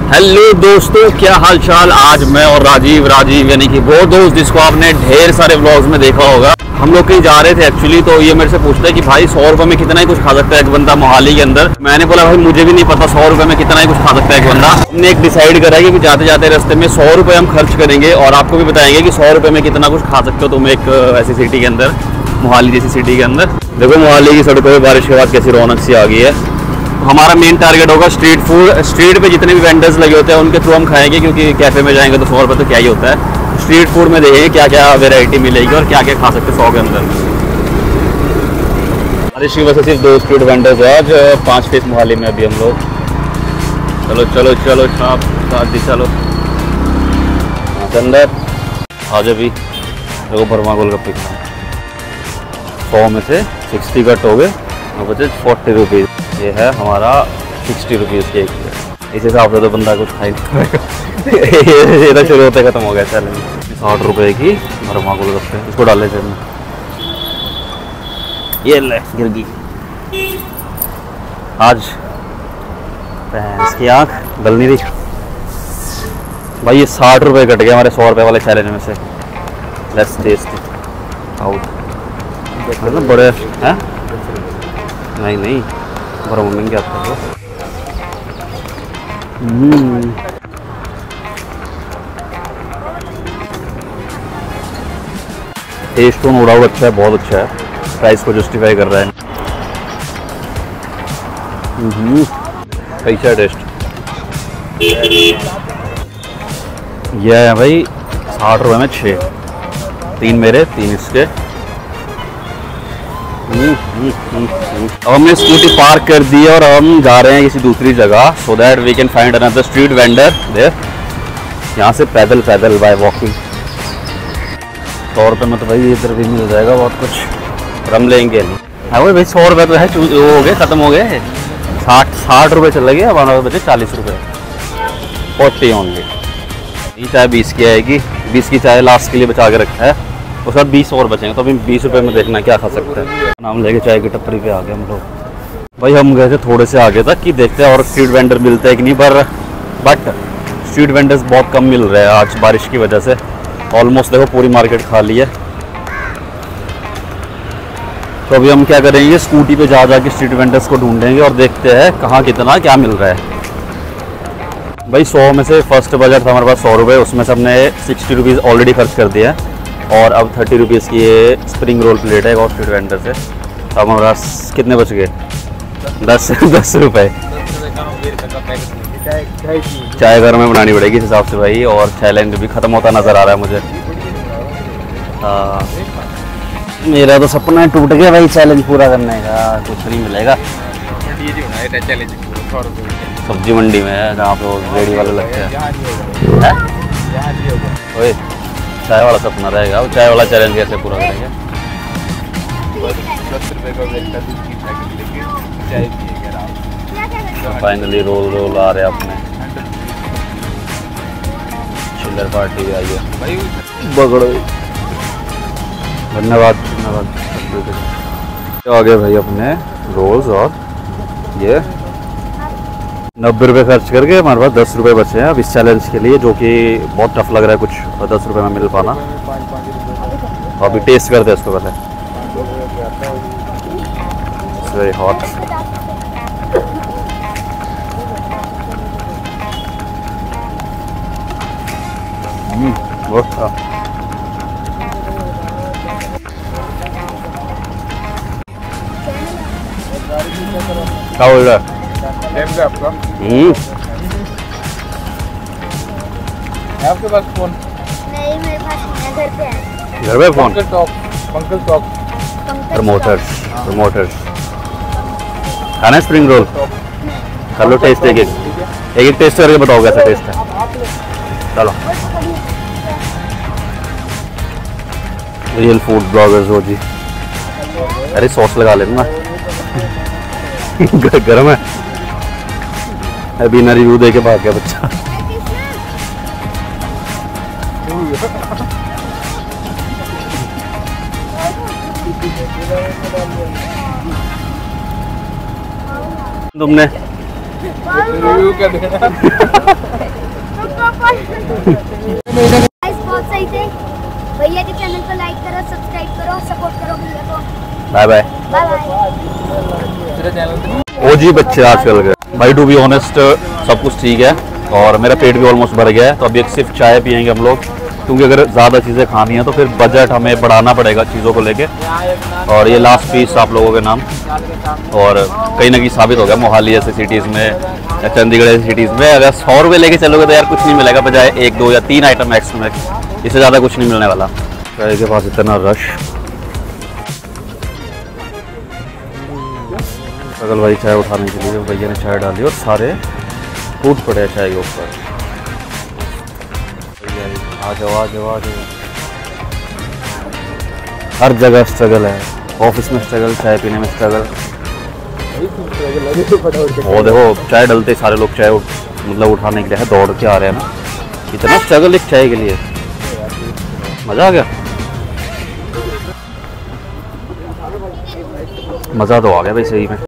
Hello दोस्तों, क्या हाल चाल। आज मैं और राजीव यानी कि वो दोस्त जिसको आपने ढेर सारे व्लॉग्स में देखा होगा, हम लोग कहीं जा रहे थे एक्चुअली। तो ये मेरे से पूछता है कि भाई 100 रुपये में कितना ही कुछ खा सकता है एक बंदा मोहाली के अंदर। मैंने बोला भाई मुझे भी नहीं पता 100 रुपये में कितना ही कुछ खा सकता है एक बंदा। हमने एक डिसाइड करा है कि जाते जाते रास्ते में 100 रुपये हम खर्च करेंगे और आपको भी बताएंगे कि 100 रुपये में कितना कुछ खा सकते हो तुम एक ऐसी सिटी के अंदर, मोहाली जैसी सिटी के अंदर। देखो मोहाली की सड़कों पर बारिश के बाद कैसी रौनक सी आ गई है। हमारा मेन टारगेट होगा स्ट्रीट फूड। स्ट्रीट पे जितने भी वेंडर्स लगे होते हैं उनके थ्रू हम खाएंगे, क्योंकि कैफ़े में जाएंगे तो 100 रुपये तो क्या ही होता है। स्ट्रीट फूड में देखेंगे क्या क्या वैरायटी मिलेगी और क्या क्या खा सकते हैं 100 के अंदर। बारिश की वजह से सिर्फ 2 स्ट्रीट वेंडर्स है आज 5 फेस मोहाली में अभी हम लोग। चलो चलो चलो छाप दादी चलो अंदर आज अभी देखो भरमा गोलगप्पे खाओ। 100 में से 60 कट हो गए और बचे 40 रुपीज़। ये है हमारा 60 रुपीज़ केक। इस हिसाब से तो बंदा कुछ खा ही नहीं। ये तो शुरू होते खत्म हो गया। चल 60 रुपये की भरमा गोलगप्पे, इसको डाले थे में। ये ले गिर गई आज भैंस की आँख गल नहीं रही भाई। ये 60 रुपये कट गया हमारे 100 रुपये वाले चैलेंज में से। Let's test out. मतलब बड़े हैं नहीं बड़ा मम्मी क्या आता है। टेस्ट तो नो डाउट अच्छा है, बहुत अच्छा है। प्राइस को जस्टिफाई कर रहा है। कैसा टेस्ट यह है भाई। 60 रुपये में 6, 3 मेरे 3 इसके। अब हमने स्कूटी पार्क कर दी है और हम जा रहे हैं किसी दूसरी जगह, so that we can find another street vendor there. यहाँ से पैदल बाय वॉकिंग। 100 रुपये में तो भाई इधर भी मिल जाएगा बहुत कुछ। हम लेंगे नहीं। हाँ भाई 100 रुपये तो है, हो गए ख़त्म हो गए। 60 रुपये चल गए। अब 40 रुपये 40 ओनली। ये चाय 20 की आएगी। 20 की चाय लास्ट के लिए बचा के रखा है। उसके बाद 20 और बचेंगे तो अभी 20 रुपये में देखना क्या खा सकते हैं। नाम लेके चाय की टपरी पे आ गए हम लोग। भाई हम गए थे थोड़े से आगे तक कि देखते हैं और स्ट्रीट वेंडर मिलते हैं कि नहीं, बट स्ट्रीट वेंडर्स बहुत कम मिल रहे हैं आज बारिश की वजह से। ऑलमोस्ट देखो पूरी मार्केट खाली है। तो अभी हम क्या करेंगे, स्कूटी पे जा के स्ट्रीट वेंडर्स को ढूंढेंगे और देखते हैं कहाँ कितना क्या मिल रहा है। भाई 100 में से फर्स्ट बजट था हमारे पास 100 रुपये, उसमें से हमने 60 रुपीज़ ऑलरेडी खर्च कर दिया है। और अब 30 रुपीज़ की ये स्प्रिंग रोल प्लेट है और स्ट्रीट वेंडर से। अब हमारे पास कितने बच गए? 10 रुपये। चाय घर में बनानी पड़ेगी इस हिसाब से भाई। और चैलेंज भी ख़त्म होता नज़र आ रहा है मुझे। मेरा तो सपना टूट गया भाई चैलेंज पूरा करने का। कुछ नहीं मिलेगा। सब्जी मंडी में है जहाँ पे रेडी वाले लगते हैं। ओए चाय वाला सपना रहेगा। वो चाय वाला चैलेंज कैसे पूरा करेंगे? 10 रुपये का फाइनली रोल आ रहे हैं अपने। चिल्लर पार्टी भी आई है। बगड़ो धन्यवाद। आ गए भाई अपने रोल्स और ये 90 रुपये खर्च करके हमारे पास 10 रुपये बचे हैं अब इस चैलेंज के लिए, जो कि बहुत टफ लग रहा है कुछ 10 रुपये में मिल पाना। अभी टेस्ट करते हैं इसको पहले। Very hot. बहुत क्या बोल रहा है आपका? है आपके पास फोन? नहीं मेरे पास नहीं, घर पे है। घर पे फोन? पंकज टॉक प्रमोटर्स खाना है स्प्रिंग रोल। कर लो टेस्ट। एक टेस्ट करके बताओ कैसा टेस्ट है। चलो रियल फूड ब्लॉगर्स हो जी। अरे सॉस लगा लेना। गरम है। अभी ना रिव्यू दे के भाग गया बच्चा। तुमने रिव्यू क्या देना बहुत सही थे भैया के चैनल को लाइक करो, सब्सक्राइब करो, सपोर्ट करो भैया को। Bye bye. Bye bye. OG बच्चे आजकल के भाई, टू बी ऑनेस्ट सब कुछ ठीक है और मेरा पेट भी ऑलमोस्ट भर गया है। तो अभी एक सिर्फ चाय पियेंगे हम लोग, क्योंकि अगर ज़्यादा चीज़ें खानी है तो फिर बजट हमें बढ़ाना पड़ेगा चीज़ों को लेके। और ये लास्ट पीस आप लोगों के नाम, और कहीं ना कहीं साबित हो गया मोहाली जैसे सिटीज़ में या चंडीगढ़ जैसी सिटीज़ में अगर 100 रुपये लेके चलोगे तो यार कुछ नहीं मिलेगा, बजाय 1, 2 या 3 आइटम मैक्सिमम, इससे ज़्यादा कुछ नहीं मिलने वाला। चाय के पास इतना रश। अगल भाई चाय उठाने के लिए भैया ने चाय डाली और सारे टूट पड़े हैं चाय के ऊपर। आ जाओ आ जाओ आ जाओ। हर जगह स्ट्रगल है, ऑफिस में स्ट्रगल, चाय पीने में स्ट्रगल। वो देखो चाय डलते सारे लोग चाय मतलब उठाने के लिए है दौड़ के आ रहे हैं ना, इतना स्ट्रगल एक चाय के लिए। मज़ा आ गया, मज़ा तो आ गया भाई सही में।